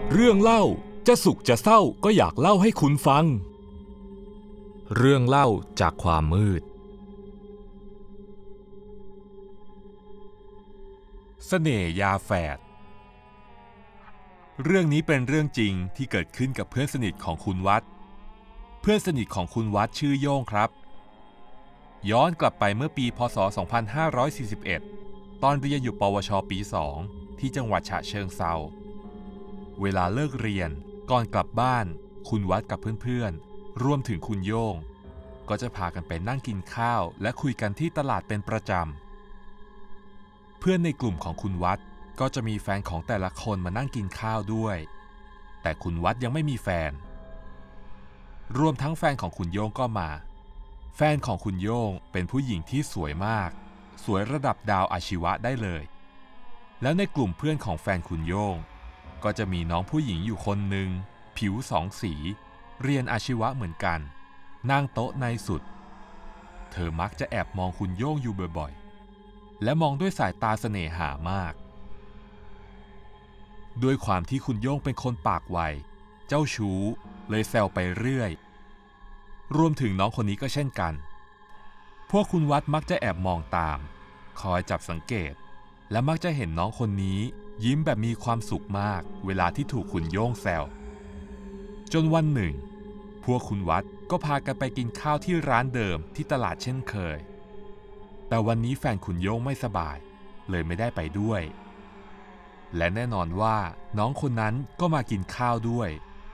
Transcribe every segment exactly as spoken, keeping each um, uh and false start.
เรื่องเล่าจะสุขจะเศร้าก็อยากเล่าให้คุณฟังเรื่องเล่าจากความมืดเสน่ห์ยาแฝดเรื่องนี้เป็นเรื่องจริงที่เกิดขึ้นกับเพื่อนสนิทของคุณวัดเพื่อนสนิทของคุณวัดชื่อโย่งครับย้อนกลับไปเมื่อปีพ.ศ. สองพันห้าร้อยสี่สิบเอ็ดตอนเรียนอยู่ปวชปีสองที่จังหวัดฉะเชิงเทราเวลาเลิกเรียนก่อนกลับบ้านคุณวัดกับเพื่อนๆรวมถึงคุณโย่งก็จะพากันไปนั่งกินข้าวและคุยกันที่ตลาดเป็นประจำเพื่อนในกลุ่มของคุณวัดก็จะมีแฟนของแต่ละคนมานั่งกินข้าวด้วยแต่คุณวัดยังไม่มีแฟนรวมทั้งแฟนของคุณโย่งก็มาแฟนของคุณโย่งเป็นผู้หญิงที่สวยมากสวยระดับดาวอาชีวะได้เลยแล้วในกลุ่มเพื่อนของแฟนคุณโย่งก็จะมีน้องผู้หญิงอยู่คนหนึ่งผิวสองสีเรียนอาชีวะเหมือนกันนั่งโต๊ะในสุดเธอมักจะแอบมองคุณโย่งอยู่บ่อยๆและมองด้วยสายตาเสน่หามากด้วยความที่คุณโย่งเป็นคนปากไวเจ้าชู้เลยแซวไปเรื่อยรวมถึงน้องคนนี้ก็เช่นกันพวกคุณวัดมักจะแอบมองตามคอยจับสังเกตและมักจะเห็นน้องคนนี้ยิ้มแบบมีความสุขมากเวลาที่ถูกคุณโย่งแซวจนวันหนึ่งพวกคุณวัดก็พากันไปกินข้าวที่ร้านเดิมที่ตลาดเช่นเคยแต่วันนี้แฟนคุณโย่งไม่สบายเลยไม่ได้ไปด้วยและแน่นอนว่าน้องคนนั้นก็มากินข้าวด้วย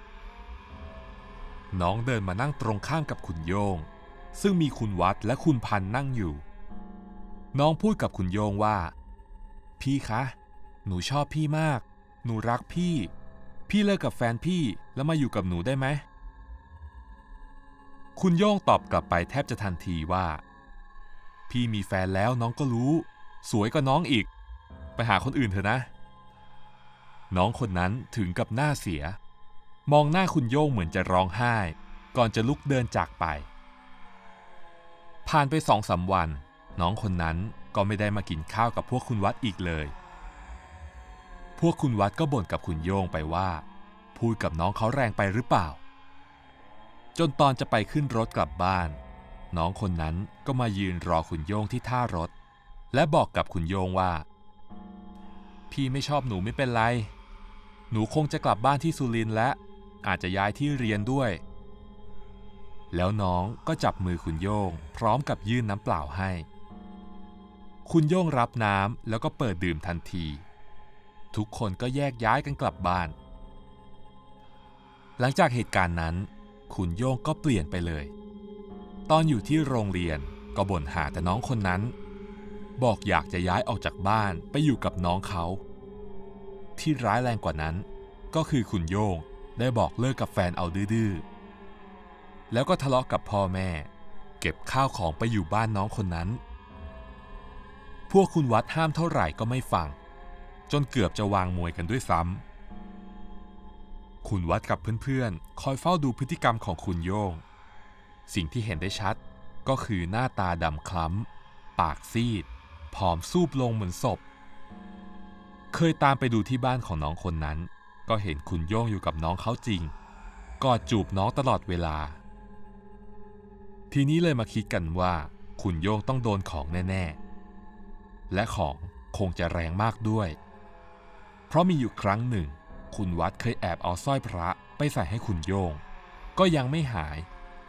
น้องเดินมานั่งตรงข้ามกับคุณโย่งซึ่งมีคุณวัดและคุณพันนั่งอยู่น้องพูดกับคุณโย่งว่าพี่คะหนูชอบพี่มากหนูรักพี่พี่เลิกกับแฟนพี่แล้วมาอยู่กับหนูได้ไหมคุณโย่งตอบกลับไปแทบจะทันทีว่าพี่มีแฟนแล้วน้องก็รู้สวยกว่าน้องอีกไปหาคนอื่นเถอะนะน้องคนนั้นถึงกับหน้าเสียมองหน้าคุณโย่งเหมือนจะร้องไห้ก่อนจะลุกเดินจากไปผ่านไปสองสามวันน้องคนนั้นก็ไม่ได้มากินข้าวกับพวกคุณวัดอีกเลยพวกคุณวัดก็บ่นกับคุณโย่งไปว่าพูดกับน้องเขาแรงไปหรือเปล่าจนตอนจะไปขึ้นรถกลับบ้านน้องคนนั้นก็มายืนรอคุณโย่งที่ท่ารถและบอกกับคุณโย่งว่าพี่ไม่ชอบหนูไม่เป็นไรหนูคงจะกลับบ้านที่สุรินทร์และอาจจะย้ายที่เรียนด้วยแล้วน้องก็จับมือคุณโย่งพร้อมกับยื่นน้ำเปล่าให้คุณโย่งรับน้ำแล้วก็เปิดดื่มทันทีทุกคนก็แยกย้ายกันกลับบ้านหลังจากเหตุการณ์นั้นคุณโย่งก็เปลี่ยนไปเลยตอนอยู่ที่โรงเรียนก็บ่นหาแต่น้องคนนั้นบอกอยากจะย้ายออกจากบ้านไปอยู่กับน้องเขาที่ร้ายแรงกว่านั้นก็คือคุณโย่งได้บอกเลิกกับแฟนเอาดื้อๆแล้วก็ทะเลาะกับพ่อแม่เก็บข้าวของไปอยู่บ้านน้องคนนั้นพวกคุณวัดห้ามเท่าไหร่ก็ไม่ฟังจนเกือบจะวางมวยกันด้วยซ้ำคุณวัดกับเพื่อนๆคอยเฝ้าดูพฤติกรรมของคุณโย่งสิ่งที่เห็นได้ชัดก็คือหน้าตาดำคล้ำปากซีดผอมซูบลงเหมือนศพเคยตามไปดูที่บ้านของน้องคนนั้นก็เห็นคุณโย่งอยู่กับน้องเขาจริงกอดจูบน้องตลอดเวลาทีนี้เลยมาคิดกันว่าคุณโย่งต้องโดนของแน่ๆและของคงจะแรงมากด้วยเพราะมีอยู่ครั้งหนึ่งคุณวัดเคยแอบเอาสร้อยพระไปใส่ให้คุณโย่งก็ยังไม่หาย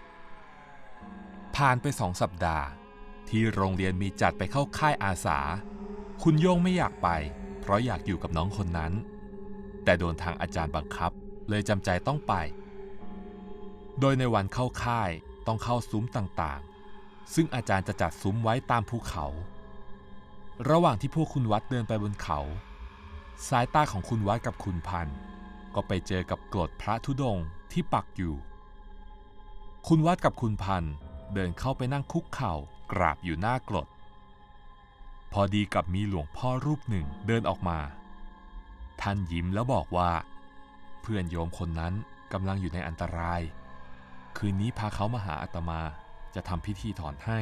ผ่านไปสองสัปดาห์ที่โรงเรียนมีจัดไปเข้าค่ายอาสาคุณโย่งไม่อยากไปเพราะอยากอยู่กับน้องคนนั้นแต่โดนทางอาจารย์บังคับเลยจำใจต้องไปโดยในวันเข้าค่ายต้องเข้าซุ้มต่างๆซึ่งอาจารย์จะจัดซุ้มไว้ตามภูเขาระหว่างที่พวกคุณวัดเดินไปบนเขาสายตาของคุณวัดกับคุณพันก็ไปเจอกับกรดพระธุดงค์ที่ปักอยู่คุณวัดกับคุณพันเดินเข้าไปนั่งคุกเข่ากราบอยู่หน้ากรดพอดีกับมีหลวงพ่อรูปหนึ่งเดินออกมาท่านยิ้มแล้วบอกว่าเพื่อนโยมคนนั้นกำลังอยู่ในอันตรายคืนนี้พาเขามาหาอาตมาจะทำพิธีถอนให้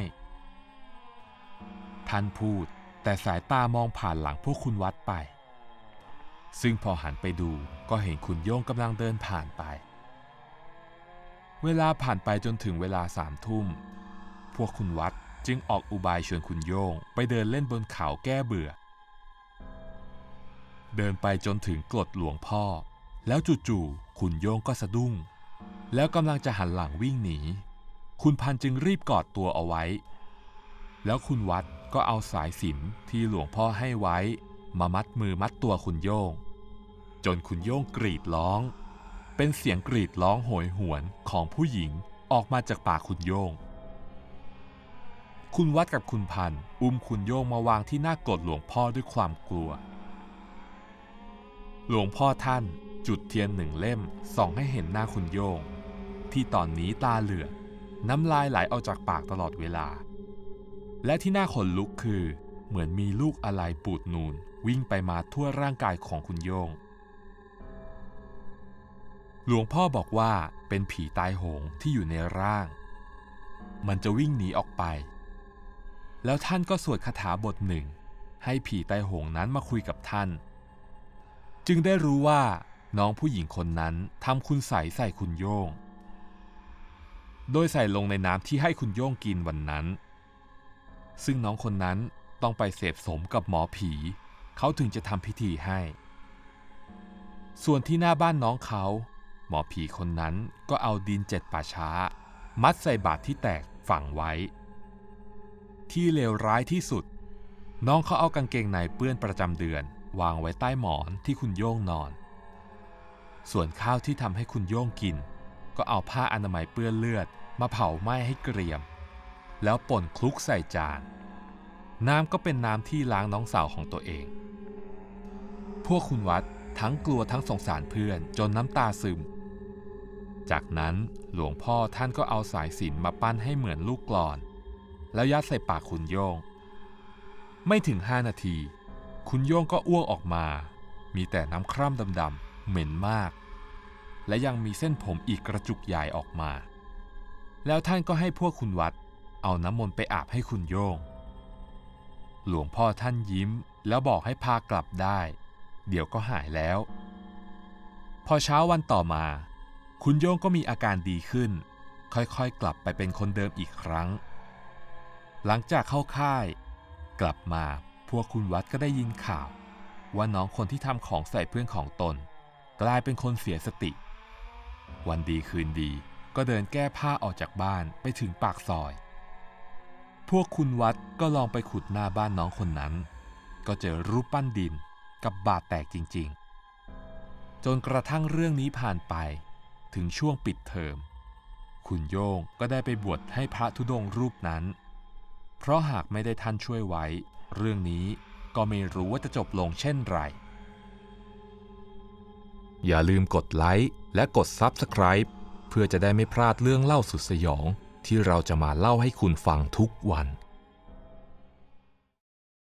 ท่านพูดแต่สายตามองผ่านหลังพวกคุณวัดไปซึ่งพอหันไปดูก็เห็นคุณโย่งกำลังเดินผ่านไปเวลาผ่านไปจนถึงเวลาสามทุ่มพวกคุณวัดจึงออกอุบายชวนคุณโย่งไปเดินเล่นบนเขาแก้เบื่อเดินไปจนถึงกรดหลวงพ่อแล้วจู่ๆคุณโย่งก็สะดุ้งแล้วกำลังจะหันหลังวิ่งหนีคุณพันจึงรีบกอดตัวเอาไว้แล้วคุณวัดก็เอาสายสิญจน์ที่หลวงพ่อให้ไว้มามัดมือมัดตัวคุณโย่งจนคุณโย่งกรีดร้องเป็นเสียงกรีดร้องโหยหวนของผู้หญิงออกมาจากปากคุณโย่งคุณวัดกับคุณพันอุ้มคุณโย่งมาวางที่หน้ากรดหลวงพ่อด้วยความกลัวหลวงพ่อท่านจุดเทียนหนึ่งเล่มส่องให้เห็นหน้าคุณโย่งที่ตอนนี้ตาเหลือกน้ำลายไหลออกจากปากตลอดเวลาและที่น่าขนลุกคือเหมือนมีลูกอะไรปูดนูนวิ่งไปมาทั่วร่างกายของคุณโย่งหลวงพ่อบอกว่าเป็นผีตายโหงที่อยู่ในร่างมันจะวิ่งหนีออกไปแล้วท่านก็สวดคาถาบทหนึ่งให้ผีตายโหงนั้นมาคุยกับท่านจึงได้รู้ว่าน้องผู้หญิงคนนั้นทำคุณใส่ใส่คุณโย่งโดยใส่ลงในน้ำที่ให้คุณโย่งกินวันนั้นซึ่งน้องคนนั้นต้องไปเสพสมกับหมอผีเขาถึงจะทำพิธีให้ส่วนที่หน้าบ้านน้องเขาหมอผีคนนั้นก็เอาดินเจ็ดป่าช้ามัดใส่บาตรที่แตกฝังไว้ที่เลวร้ายที่สุดน้องเขาเอากางเกงในเปื้อนประจำเดือนวางไว้ใต้หมอนที่คุณโย่งนอนส่วนข้าวที่ทำให้คุณโย่งกินก็เอาผ้าอนามัยเปื้อนเลือดมาเผาไหม้ให้เกรียมแล้วป่นคลุกใส่จานน้ำก็เป็นน้ำที่ล้างน้องสาวของตัวเองพวกคุณวัดทั้งกลัวทั้งสงสารเพื่อนจนน้ำตาซึมจากนั้นหลวงพ่อท่านก็เอาสายสิญจน์มาปั้นให้เหมือนลูกกลอนแล้วยัดใส่ปากคุณโย่งไม่ถึงห้านาทีคุณโย่งก็อ้วกออกมามีแต่น้ำคร่ำดำๆเหม็นมากและยังมีเส้นผมอีกกระจุกใหญ่ออกมาแล้วท่านก็ให้พวกคุณวัดเอาน้ำมนต์ไปอาบให้คุณโย่งหลวงพ่อท่านยิ้มแล้วบอกให้พากลับได้เดี๋ยวก็หายแล้วพอเช้าวันต่อมาคุณโย่งก็มีอาการดีขึ้นค่อยๆกลับไปเป็นคนเดิมอีกครั้งหลังจากเข้าค่ายกลับมาพวกคุณวัดก็ได้ยินข่าวว่าน้องคนที่ทำของใส่เพื่อนของตนกลายเป็นคนเสียสติวันดีคืนดีก็เดินแก้ผ้าออกจากบ้านไปถึงปากซอยพวกคุณวัดก็ลองไปขุดหน้าบ้านน้องคนนั้นก็เจอรูปปั้นดินกับบาดแตกจริงๆจนกระทั่งเรื่องนี้ผ่านไปถึงช่วงปิดเทอมคุณโย่งก็ได้ไปบวชให้พระธุดงค์รูปนั้นเพราะหากไม่ได้ท่านช่วยไว้เรื่องนี้ก็ไม่รู้ว่าจะจบลงเช่นไรอย่าลืมกดไลค์และกด ซับสไครบ์ เพื่อจะได้ไม่พลาดเรื่องเล่าสุดสยองที่เราจะมาเล่าให้คุณฟังทุกวัน